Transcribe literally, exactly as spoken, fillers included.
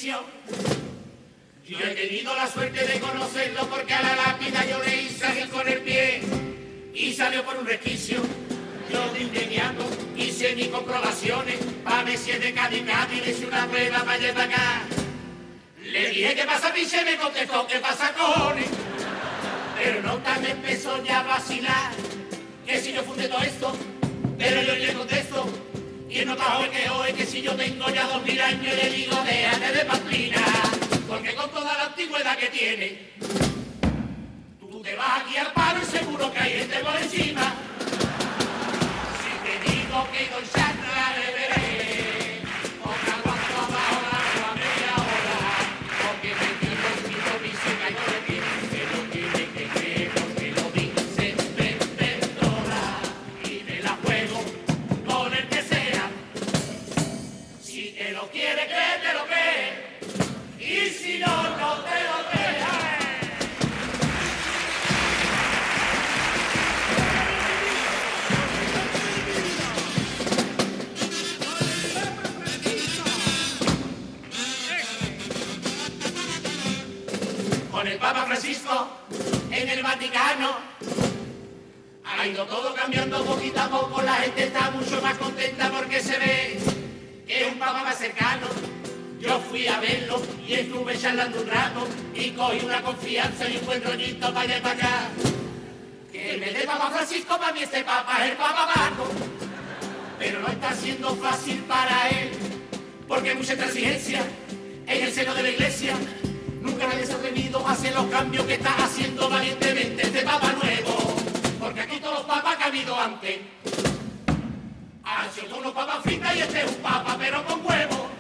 bendición. Yo he tenido la suerte de conocerlo porque a la lápida yo le hice así con el pie y salió por un resquicio. Yo de inmediato hice mis comprobaciones para ver si es de Cádiz, Cádiz, le hice una prueba para allá para acá. Le dije, ¿qué pasa, piche? Me contestó, ¿qué pasa, cojones? Pero no tan empezó ya a vacilar, que si yo fundé todo esto, pero yo le contesto, y es notado que hoy, que si yo tengo ya dos mil años, le digo, déjate de pamplina, porque con toda la antigüedad que tiene, tú te vas aquí al paro y seguro que hay gente por encima. Si te digo que Don Chatra beberé, otra guapa abajo la agua media hora, porque me quito el quito mi seca y no le tiene, que lo tiene que creer, porque lo dice vendedora, y me la juego con el que sea. Si te lo quiere creer, te lo cree, y si no, no te lo crees. Con el Papa Francisco en el Vaticano ha ido todo cambiando poquito a poco, la gente está mucho más contenta porque se ve que es un Papa más cercano. Yo fui a verlo y estuve charlando un rato y cogí una confianza y un buen rollito para allá y para acá. Que en vez de Papa Francisco, para mí este Papa es el Papa Paco. Pero no está siendo fácil para él, porque hay mucha intransigencia en el seno de la iglesia. Nunca nadie se ha atrevido a hacer los cambios que está haciendo valientemente este Papa nuevo, porque aquí todos los papas que ha habido antes han sido unos papas fritas y este es un papa pero con huevo.